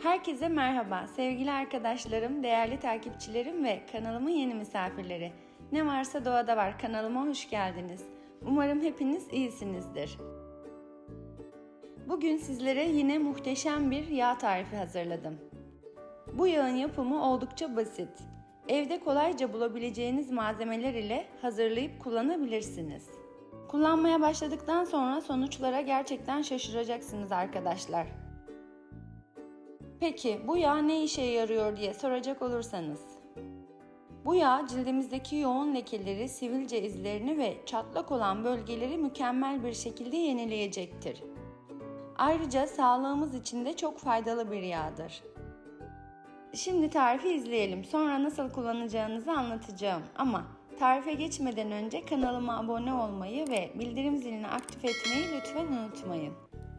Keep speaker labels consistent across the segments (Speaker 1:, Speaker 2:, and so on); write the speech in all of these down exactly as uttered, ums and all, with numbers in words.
Speaker 1: Herkese merhaba sevgili arkadaşlarım, değerli takipçilerim ve kanalımın yeni misafirleri. Ne varsa doğada var kanalıma hoş geldiniz. Umarım hepiniz iyisinizdir. Bugün sizlere yine muhteşem bir yağ tarifi hazırladım. Bu yağın yapımı oldukça basit. Evde kolayca bulabileceğiniz malzemeler ile hazırlayıp kullanabilirsiniz. Kullanmaya başladıktan sonra sonuçlara gerçekten şaşıracaksınız arkadaşlar. Peki bu yağ ne işe yarıyor diye soracak olursanız. Bu yağ cildimizdeki yoğun lekeleri, sivilce izlerini ve çatlak olan bölgeleri mükemmel bir şekilde yenileyecektir. Ayrıca sağlığımız için de çok faydalı bir yağdır. Şimdi tarifi izleyelim. Sonra nasıl kullanacağınızı anlatacağım. Ama tarife geçmeden önce kanalıma abone olmayı ve bildirim zilini aktif etmeyi lütfen unutmayın.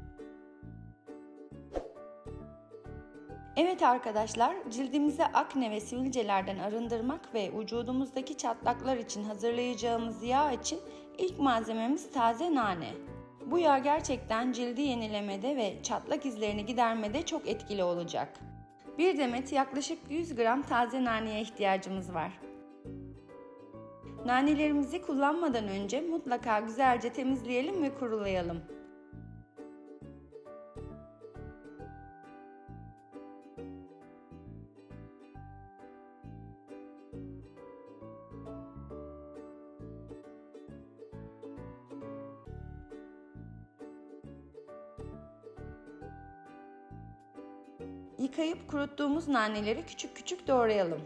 Speaker 1: Evet arkadaşlar, cildimizi akne ve sivilcelerden arındırmak ve vücudumuzdaki çatlaklar için hazırlayacağımız yağ için ilk malzememiz taze nane. Bu yağ gerçekten cildi yenilemede ve çatlak izlerini gidermede çok etkili olacak. Bir demet yaklaşık yüz gram taze naneye ihtiyacımız var. Nanelerimizi kullanmadan önce mutlaka güzelce temizleyelim ve kurulayalım. Yıkayıp kuruttuğumuz naneleri küçük küçük doğrayalım.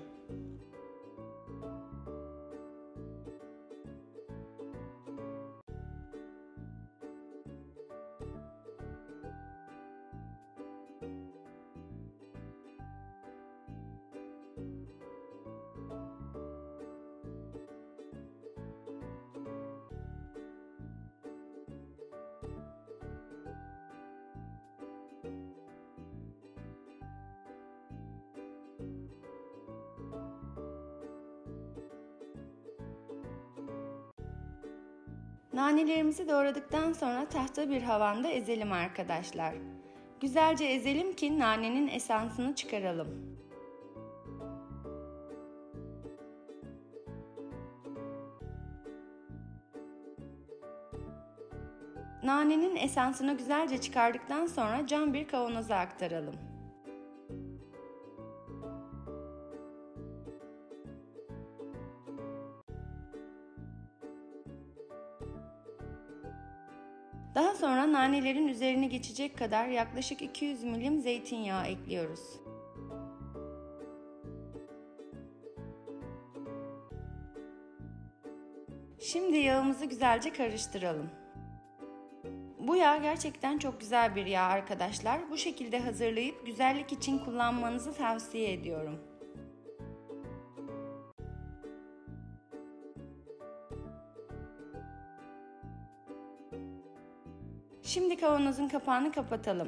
Speaker 1: Nanelerimizi doğradıktan sonra tahta bir havanda ezelim arkadaşlar. Güzelce ezelim ki nanenin esansını çıkaralım. Nanenin esansını güzelce çıkardıktan sonra cam bir kavanoza aktaralım. Daha sonra nanelerin üzerine geçecek kadar yaklaşık iki yüz milim zeytinyağı ekliyoruz. Şimdi yağımızı güzelce karıştıralım. Bu yağ gerçekten çok güzel bir yağ arkadaşlar. Bu şekilde hazırlayıp güzellik için kullanmanızı tavsiye ediyorum. Şimdi kavanozun kapağını kapatalım.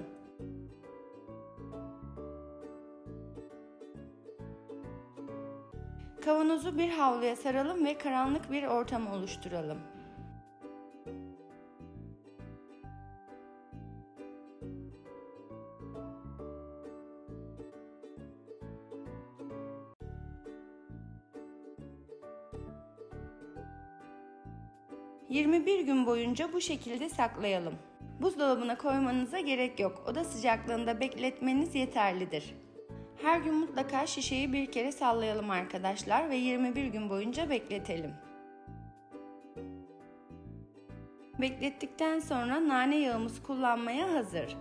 Speaker 1: Kavanozu bir havluya saralım ve karanlık bir ortam oluşturalım. yirmi bir gün boyunca bu şekilde saklayalım. Buzdolabına koymanıza gerek yok. Oda sıcaklığında bekletmeniz yeterlidir. Her gün mutlaka şişeyi bir kere sallayalım arkadaşlar ve yirmi bir gün boyunca bekletelim. Beklettikten sonra nane yağımız kullanmaya hazır.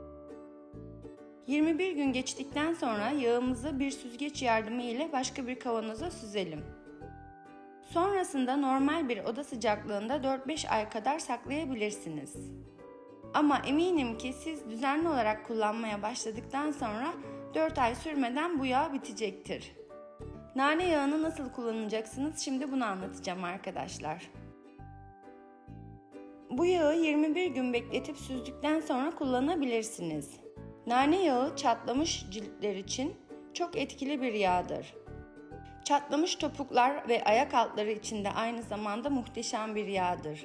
Speaker 1: yirmi bir gün geçtikten sonra yağımızı bir süzgeç yardımı ile başka bir kavanoza süzelim. Sonrasında normal bir oda sıcaklığında dört beş ay kadar saklayabilirsiniz. Ama eminim ki siz düzenli olarak kullanmaya başladıktan sonra dört ay sürmeden bu yağ bitecektir. Nane yağını nasıl kullanacaksınız şimdi bunu anlatacağım arkadaşlar. Bu yağı yirmi bir gün bekletip süzdükten sonra kullanabilirsiniz. Nane yağı çatlamış ciltler için çok etkili bir yağdır. Çatlamış topuklar ve ayak altları için de aynı zamanda muhteşem bir yağdır.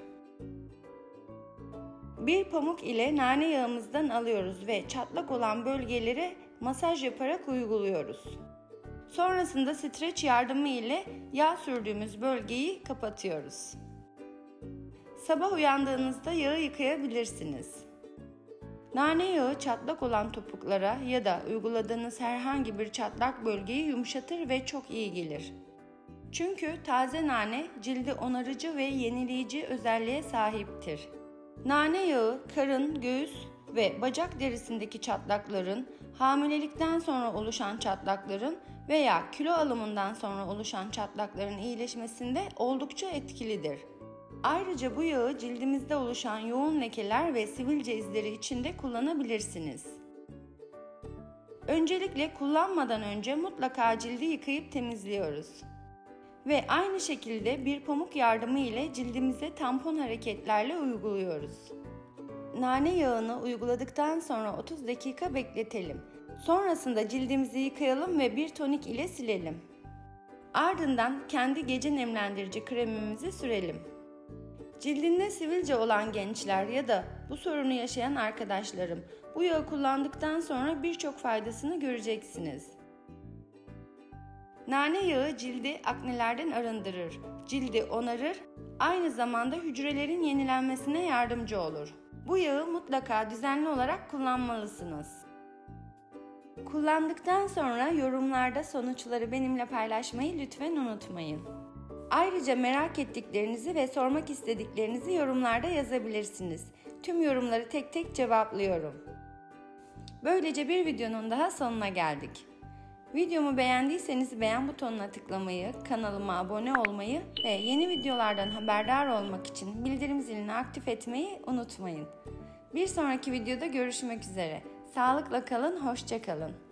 Speaker 1: Bir pamuk ile nane yağımızdan alıyoruz ve çatlak olan bölgeleri masaj yaparak uyguluyoruz. Sonrasında streç yardımı ile yağ sürdüğümüz bölgeyi kapatıyoruz. Sabah uyandığınızda yağı yıkayabilirsiniz. Nane yağı çatlak olan topuklara ya da uyguladığınız herhangi bir çatlak bölgeyi yumuşatır ve çok iyi gelir. Çünkü taze nane cildi onarıcı ve yenileyici özelliğe sahiptir. Nane yağı karın, göğüs ve bacak derisindeki çatlakların, hamilelikten sonra oluşan çatlakların veya kilo alımından sonra oluşan çatlakların iyileşmesinde oldukça etkilidir. Ayrıca bu yağı cildimizde oluşan yoğun lekeler ve sivilce izleri için de kullanabilirsiniz. Öncelikle kullanmadan önce mutlaka cildi yıkayıp temizliyoruz. Ve aynı şekilde bir pamuk yardımı ile cildimize tampon hareketlerle uyguluyoruz. Nane yağını uyguladıktan sonra otuz dakika bekletelim. Sonrasında cildimizi yıkayalım ve bir tonik ile silelim. Ardından kendi gece nemlendirici kremimizi sürelim. Cildinde sivilce olan gençler ya da bu sorunu yaşayan arkadaşlarım, bu yağı kullandıktan sonra birçok faydasını göreceksiniz. Nane yağı cildi aknelerden arındırır, cildi onarır, aynı zamanda hücrelerin yenilenmesine yardımcı olur. Bu yağı mutlaka düzenli olarak kullanmalısınız. Kullandıktan sonra yorumlarda sonuçları benimle paylaşmayı lütfen unutmayın. Ayrıca merak ettiklerinizi ve sormak istediklerinizi yorumlarda yazabilirsiniz. Tüm yorumları tek tek cevaplıyorum. Böylece bir videonun daha sonuna geldik. Videomu beğendiyseniz beğen butonuna tıklamayı, kanalıma abone olmayı ve yeni videolardan haberdar olmak için bildirim zilini aktif etmeyi unutmayın. Bir sonraki videoda görüşmek üzere. Sağlıkla kalın, hoşça kalın.